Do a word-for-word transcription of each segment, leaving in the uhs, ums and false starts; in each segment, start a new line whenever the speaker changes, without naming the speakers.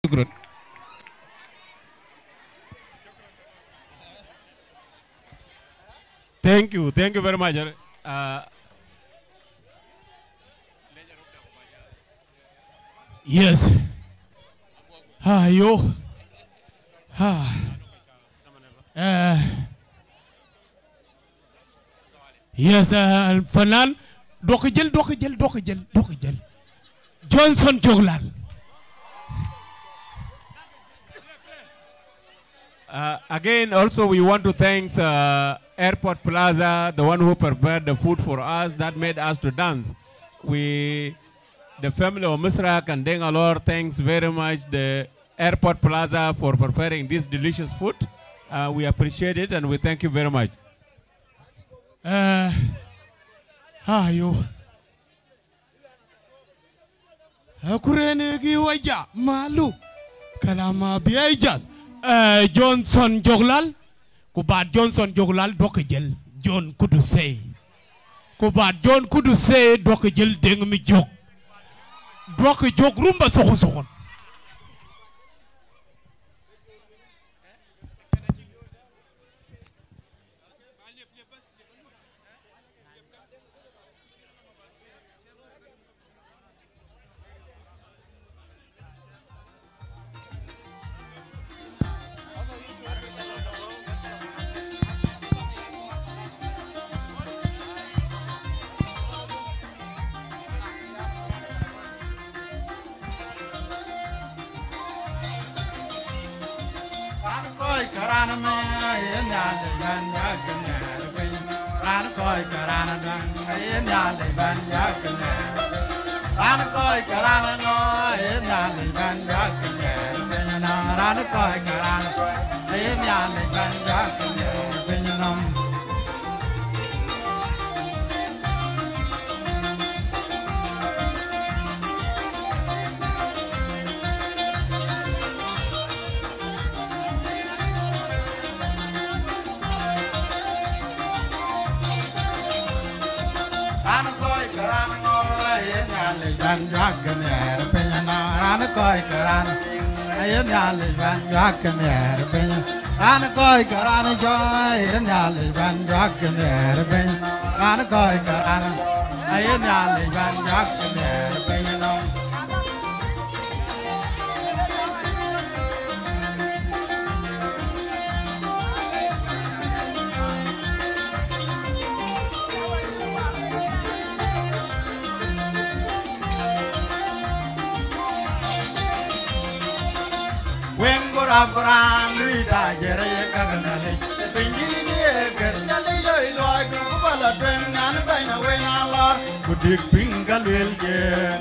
شكرا. Thank you, thank you very much. Uh, yes. Ah, yo. Ah. Uh, yes, uh, Fanan. Doka jël doka jël doka jël doka jël. Johnson Joglal. Uh, again, also we want to thank uh, Airport Plaza, the one who prepared the food for us, that made us to dance. We, the family of Misrak and Dengalor, thanks very much the Airport Plaza for preparing this delicious food. Uh, we appreciate it and we thank you very much. Uh, ah, yo. Akurene gi waja malu kalama biaijas. Uh, Johnson Joglal Kubat Johnson Joglal Dokajel John Kudusei Kubat John Kudusei Dokajel Deng mi jog Doka jog rumba soko soko.
Afran Luita Jere Kaganale, Pingini, Kertali, Lloyd, Kubala, and Bana Wenala, Kudik Pingal will get.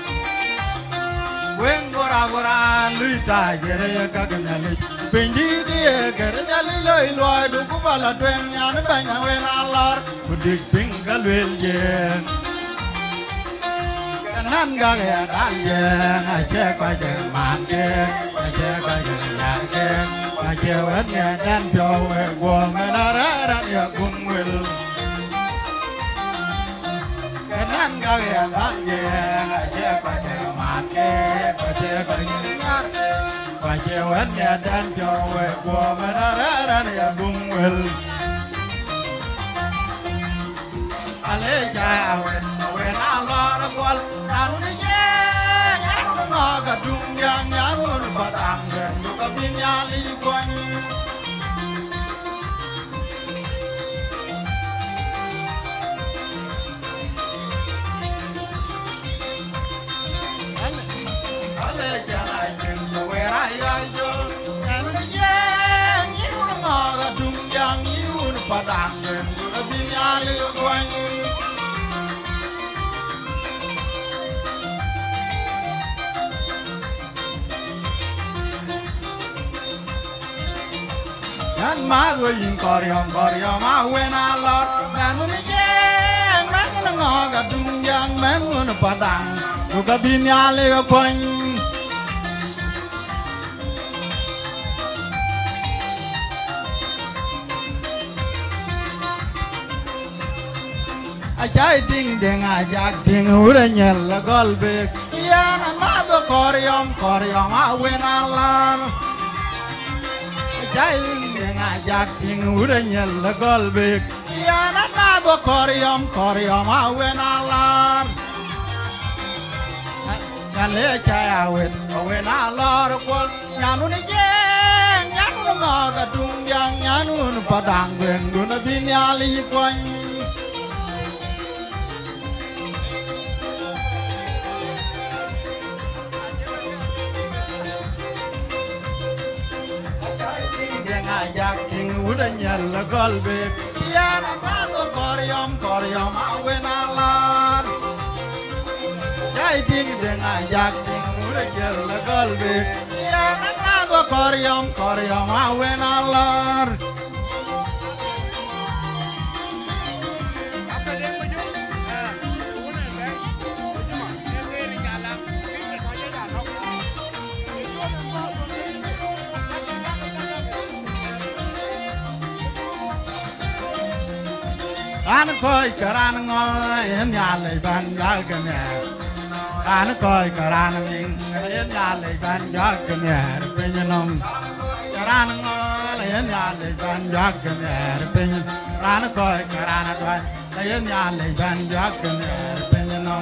When Goravan Luita Jere Kaganale, Pingini, Kertali, Lloyd, Kubala, and Bana Wenala, Kudik Pingal will get. Nanga Dalian, I check by the market, I check by the market, I check what you and your woman are at your boom will. Nanga Dalian, I check by the market, I check by the market, I check what you and your woman are at your boom will. Aleja when I lot of wall, I don't know the doom young young, but I'm going to look up in Yali going. Aleja, I think the way I go, and again, you know the doom young you, but I'm going to look up in Yali going. And my way in Korean, Korean, I went a lot. And when again, man, I do young men on a padang. Look up in your coin. I ding ding, I jack ding, wouldn't yell a gold big. Yeah, and mother koryom koryom awen alar Jai ngajak ting udah nyel golbek Yana nago koryom koryom awen alar Kale caya awen awen alar kwal Nyanu ni jeng nyanu ngaga tungyang nyanu padang bengu na binyali kwan Ngajak ting udah nyala golbe Yana mago koryom koryom awen alar Jai ting ngajak ting udah nyala golbe Yana mago koryom koryom awen alar Ran koi karan ngol yen nyale ban jagane Ran koi karan ming yen nyale ban jagane penyenom Karan ngol yen nyale ban jagane penyen Ran koi karan dwan yen nyale ban jagane penyenom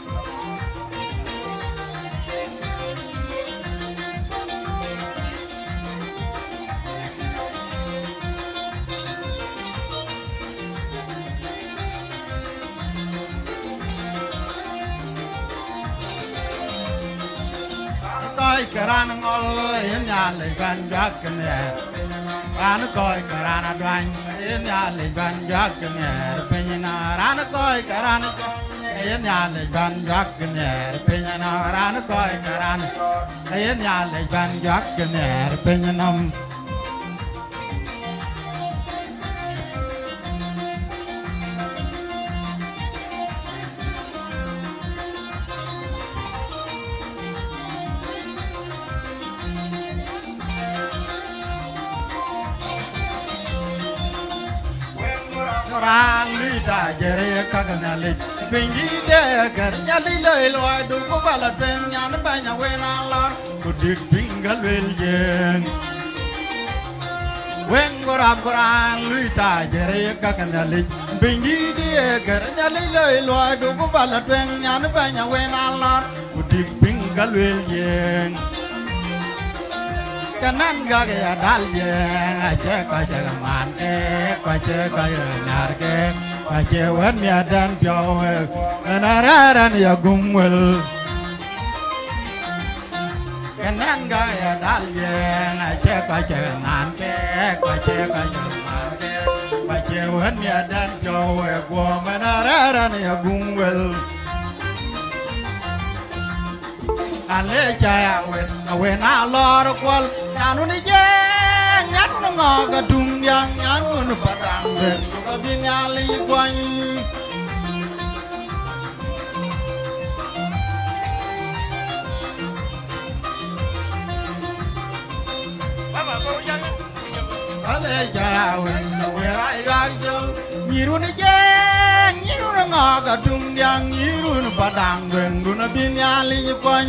Koi karan ngol yen nyale ban jagane Ran koi karan dwan yen nyale ban jagane penyena Ran koi karan yen nyale ban jagane penyena Ran koi karan yen nyale ban jagane penyenom Ran lida jere kaganali pingi de gar nyali loy loy du ko bala ten nyan banya wena lar kudik pingal wel jeng wen gorab goran lida jere kaganali pingi de gar nyali loy loy du ko bala ten nyan banya wena lar kudik pingal wel jeng kanan gage ya dal je aje ka je man ke ka je ka ya nar ke ka je wan ya dan pyo nararan ya gumwel kanan gage ya dal je aje ka je man ke ka je ka ya man ke ka je wan ya dan pyo go nararan ya gumwel Ale jaya wen wen alor kwal nyanu ni jeng nyanu ngoga dung yang nyanu padang ben ka binyali kwan Baba ko yang Ale jaya wen wen ai gajol nyiru ni jeng nyiru ngoga dung yang nyiru padang ben ka binyali kwan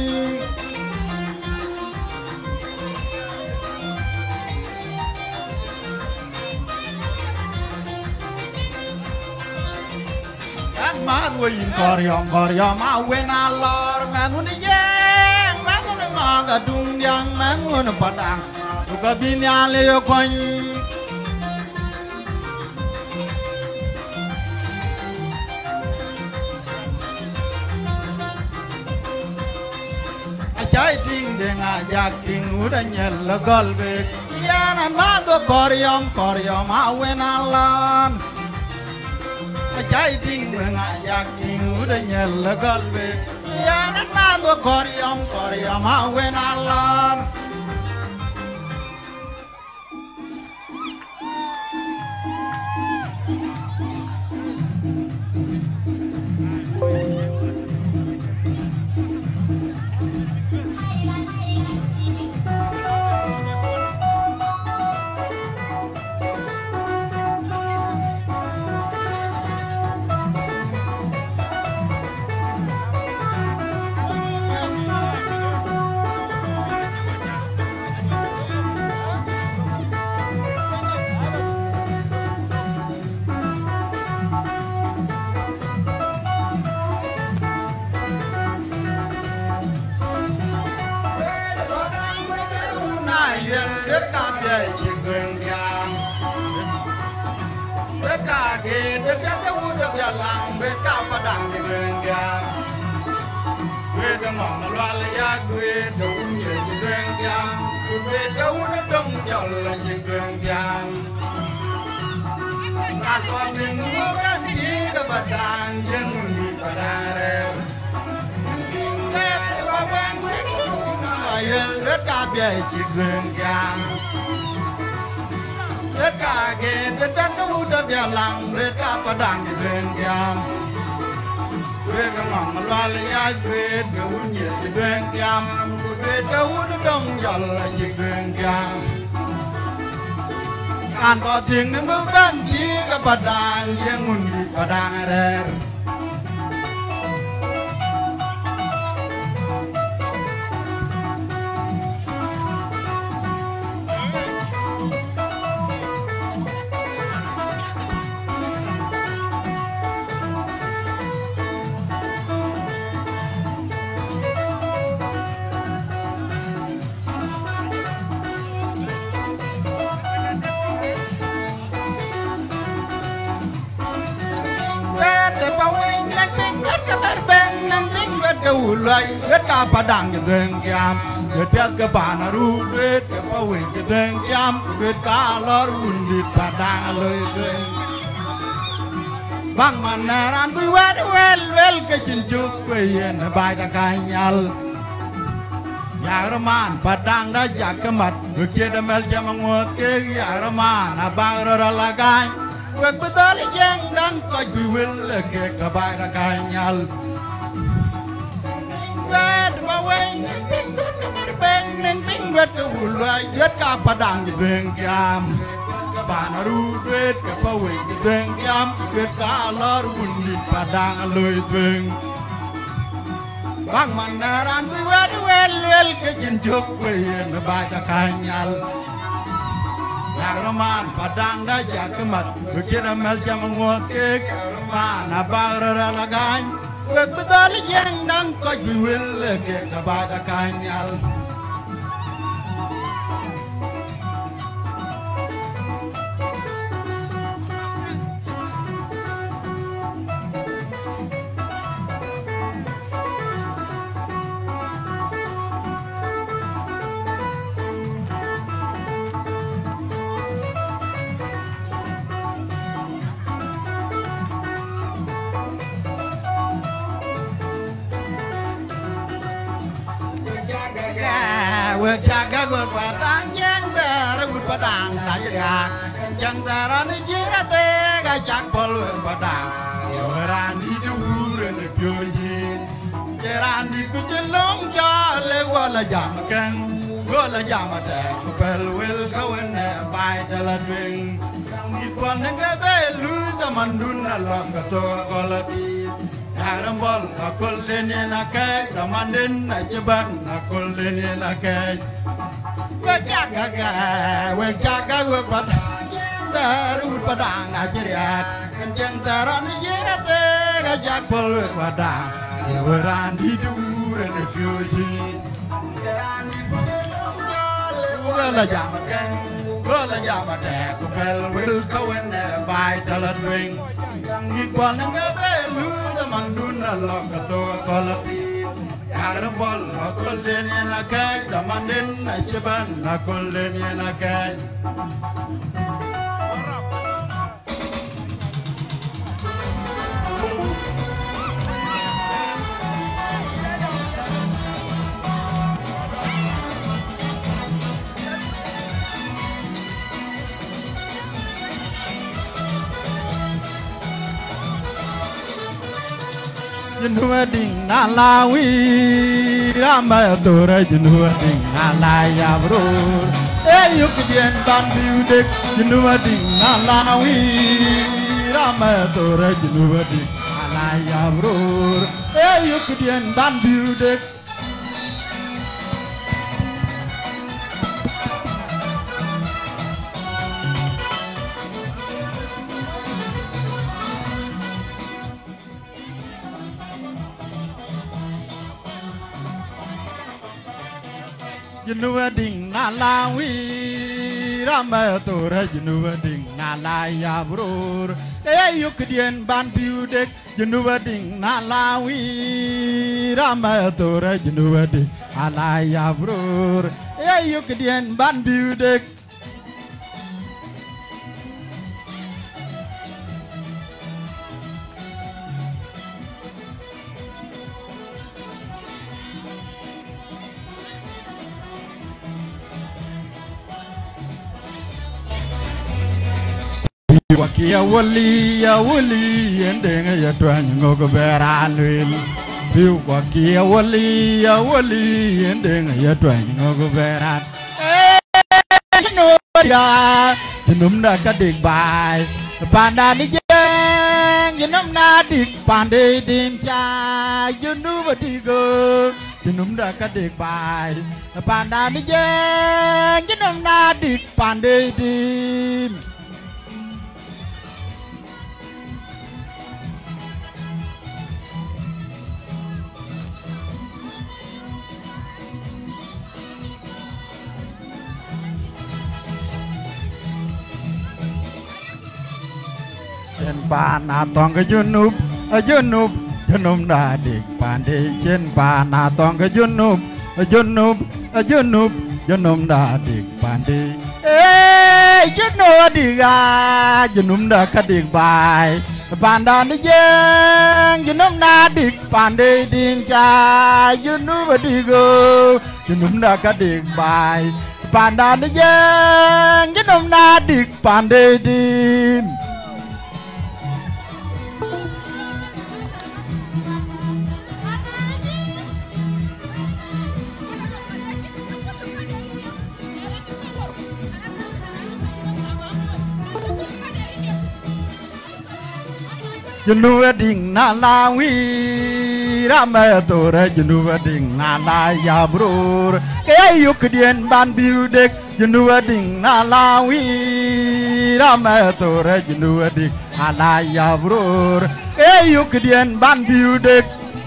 Mas wayin koryom koryom awen alor mangun yeng mangun ngaga dung yang mangun padang buka binyale yo kon Ajai ting deng ajak ting udah nyel golbe yanan mago koryom koryom awen alor Ajai ting deng ajak ting udah nyel golbe Yanan mago koryom koryom awen alar yel biết cả bia chỉ đường giang biết cả cái biết cả cái u được bia làng biết cả bà đằng chỉ đường giang biết cái mỏng loa lấy biết cái u nhiều chỉ đường giang biết cái u nó đông giàu là chỉ đường giang ngàn con mình mua bán chỉ cái bà đằng dân mình bà đằng rồi biết cả bia chỉ đường giang biết cả cái biết cả cái u được bia làng biết cả bà đằng chỉ đường giang biết cái mỏng loa lấy biết cái u nhiều chỉ đường giang biết cái u nó đông giàu là chỉ đường giang ngàn có tiếng nên bước bên chỉ cái bà đằng riêng mình đi bà đằng rồi loay biết cả bà đằng cái đường giam biết biết cái bà na ru biết cái bà quỳnh cái đường giam biết cả lor un biết bà đằng loay đường bang mana ran bui wet wel wel cái chín chục quỳ yên bài ta khai nhal ya raman bà đằng đã giặc cái mặt người kia đã mel chăm ngồi kia ya raman à bang rồi là gai việc bắt đầu là giang đang coi bui wel cái cái bài ta khai nhal mà quên bên nên tính biết cái vụ loại biết cả bà đằng cái đường giam bà na ru biết cái bà quên cái đường giam biết cả lor buồn đi bà đằng lười đường bang man na ran vui vẻ wel wel cái chân chúc quên bài ta khai nhal ya raman bà đằng đã giặc cái mặt người kia đã mel chăm ngồi kia bà na ba ra là gai việc bắt đầu là giang đang coi vui vẻ cái cái bài đã khai nhal việc cha các việc bà đang giang ta ra vụt bà đằng đã giặc chẳng ta ra đi giết ra tê cái chắc bol việc bà đằng nhiều ran đi du rồi được chơi gì chơi ran đi cứ chơi lông cho lê qua là giảm căng qua là giảm mà đẹp bel will go in there by the living đi qua những cái bé lú ta mình đun là lòng cái to quality Haram bol, akul leni nakai, tamandin najiban, akul leni nakai. Wajaka ga, wajaka wapadang, darul padang najeriat, kencang taran jirate, gajak bol wapadang, dewaran hidur dan beauty. Dewaran hidur jale, wala jamakan, wala jamakan, kupel will go in there by the ring. Ipan yang kebelu teman duna lok ketua kolektif. Haram bol akul deni nakai teman den najiban akul deni nakai. Jenua ding nalawi ramai tora jenua ding nalaya bro eh yuk dien ban biudek jenua ding nalawi ramai tora jenua ding nalaya bro eh yuk dien ban biudek Junuba ding na lawi Rama tora Junuba ding na la ya bror Eh yukdien ban biudek Junuba ding na lawi Rama tora Junuba ding ala ya bror Eh yukdien ban biudek Wakia wali ya wali endenga ya twany ngogo beranwil Piu wakia wali ya wali endenga ya twany ngogo beran Eh no ya Jinum da kadik bai Panda ni jeng Jinum na dik pande dim cha Junu batigo Jinum da kadik bai Panda ni jeng Jinum na dik pande dim Chen pana tong ke junub, junub, junub da dik pande. Chen pana tong ke junub, junub, junub, junub da dik pande. Eh, junub diga, junub da kadik bai. Panda ni jeng, junub da dik pande ding cha. Junub digo, junub da kadik bai. Panda ni jeng, junub da dik pande dim. Junuba ding na lawi Rama tora Junuba ding na la ya bror Kaya yukdien ban biudek Junuba ding na lawi Rama tora Junuba ding na la ya bror Kaya yukdien ban biudek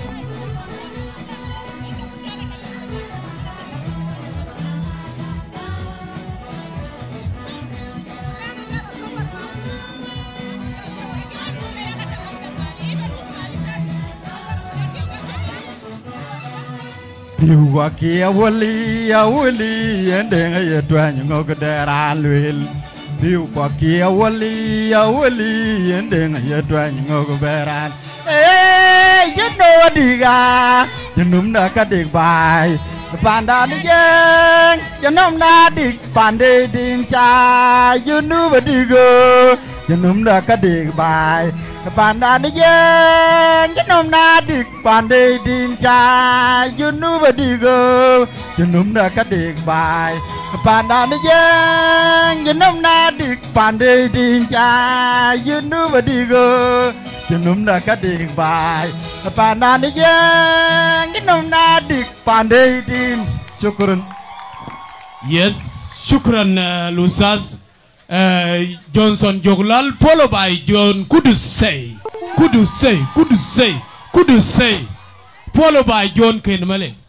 Piu wakia wali ya wali endenga ya twany ngogo deranwil Piu wakia wali ya wali endenga ya twany ngogo beran Eh Junuba diga Junum da kadik bai Panda ni jeng Junum da dik pande dim cha Junuba digo Junum da kadik bai Panda ni jeng Junum da dik pande dim cha Junuba digo Junum da kadik bai Panda ni jeng Junum da dik pande dim cha Junuba digo Junum da kadik bai Panda ni jeng Junum da dik pande dim. Shukran.
Yes, shukran uh, Lusaz uh, Johnson Joglal, followed by John Kudusay, Kudusay, Kudusay, Kudusay, followed by John Kenmale.